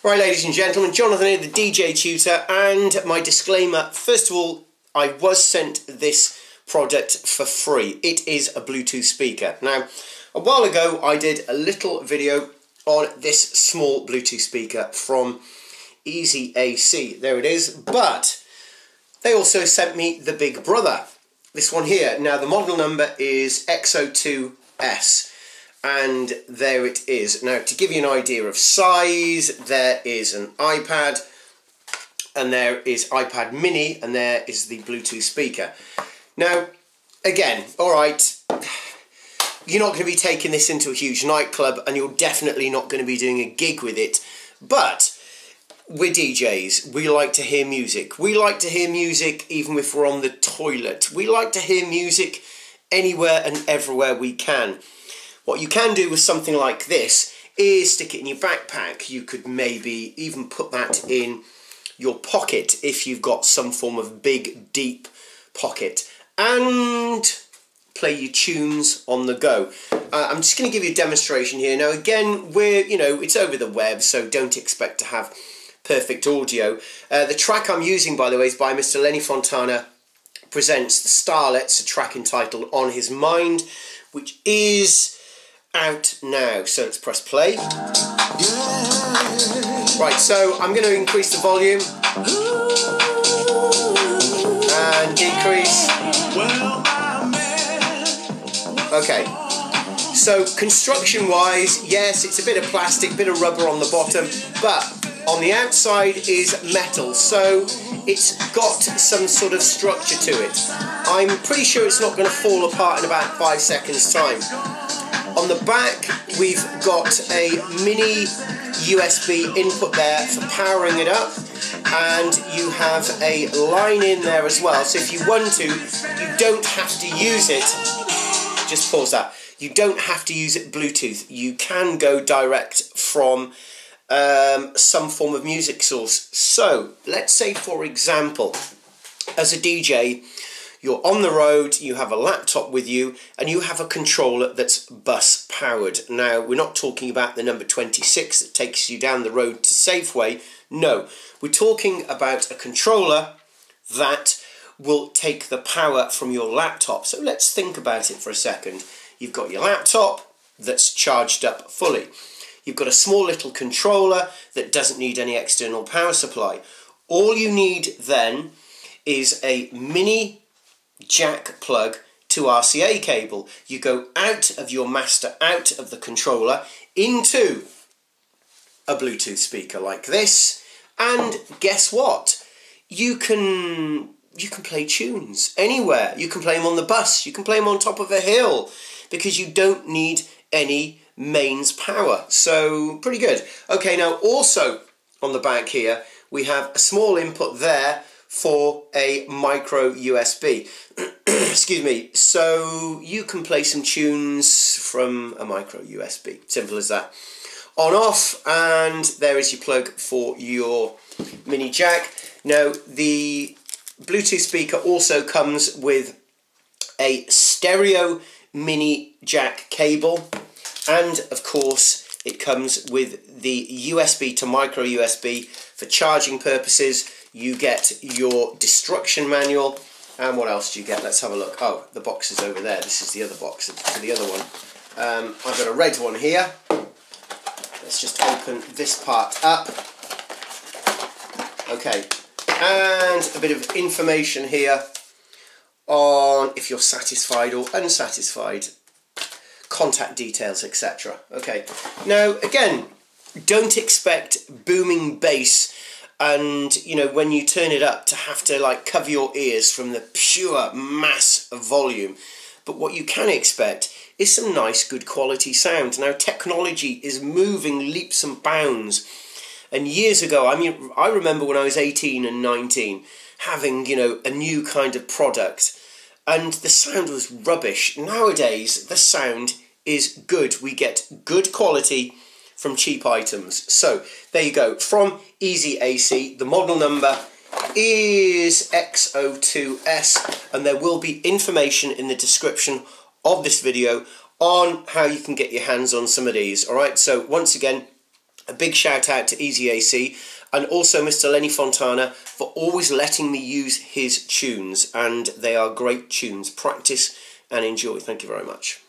Right, ladies and gentlemen, Jonathan here, the DJ Tutor, and my disclaimer. First of all, I was sent this product for free. It is a Bluetooth speaker. Now, a while ago, I did a little video on this small Bluetooth speaker from Easy AC. There it is. But they also sent me the big brother. This one here. Now, the model number is X02S. And there it is. Now, to give you an idea of size, there is an iPad, and there is iPad mini, and there is the Bluetooth speaker. Now, again, alright, you're not going to be taking this into a huge nightclub, and you're definitely not going to be doing a gig with it, but we're DJs, we like to hear music. We like to hear music even if we're on the toilet. We like to hear music anywhere and everywhere we can. What you can do with something like this is stick it in your backpack. You could maybe even put that in your pocket if you've got some form of big, deep pocket, and play your tunes on the go. I'm just going to give you a demonstration here. Now, again, it's over the web, so don't expect to have perfect audio. The track I'm using, by the way, is by Mr. Lenny Fontana Presents The Starlets, a track entitled On His Mind, which is out now. So let's press play. Right, so I'm going to increase the volume and decrease. Okay, so construction wise, yes, it's a bit of plastic, bit of rubber on the bottom, but on the outside is metal, so it's got some sort of structure to it. I'm pretty sure it's not going to fall apart in about 5 seconds time. On the back, we've got a mini USB input there for powering it up, and you have a line in there as well. So if you want to, you don't have to use it. Just pause that. You don't have to use it Bluetooth. You can go direct from some form of music source. So let's say, for example, as a DJ, you're on the road, you have a laptop with you, and you have a controller that's bus powered. Now, we're not talking about the number 26 that takes you down the road to Safeway. No, we're talking about a controller that will take the power from your laptop. So let's think about it for a second. You've got your laptop that's charged up fully. You've got a small little controller that doesn't need any external power supply. All you need then is a mini jack plug to RCA cable. You go out of your master, out of the controller, into a Bluetooth speaker like this, and guess what? You can play tunes anywhere. You can play them on the bus, you can play them on top of a hill, because you don't need any mains power. So pretty good. Okay, now also on the back here we have a small input there for a micro USB. Excuse me. So you can play some tunes from a micro USB. Simple as that. On off, and there is your plug for your mini jack. Now, the Bluetooth speaker also comes with a stereo mini jack cable, and of course it comes with the USB to micro USB for charging purposes. You get your destruction manual, and what else do you get? Let's have a look. Oh, the box is over there. This is the other box for the other one. I've got a red one here. Let's just open this part up. Okay, and a bit of information here on if you're satisfied or unsatisfied, contact details, etc. Okay, now again, don't expect booming bass and, when you turn it up to have to like cover your ears from the pure mass of volume. But what you can expect is some nice, good quality sound. Now, technology is moving leaps and bounds. And years ago, I remember when I was 18 and 19, having, a new kind of product, and the sound was rubbish. Nowadays, the sound is good. We get good quality from cheap items. So, there you go. From Easy AC, the model number is X02S, and there will be information in the description of this video on how you can get your hands on some of these. Alright, so once again, A big shout out to Easy AC and also Mr. Lenny Fontana for always letting me use his tunes, and they are great tunes. Practice and enjoy. Thank you very much.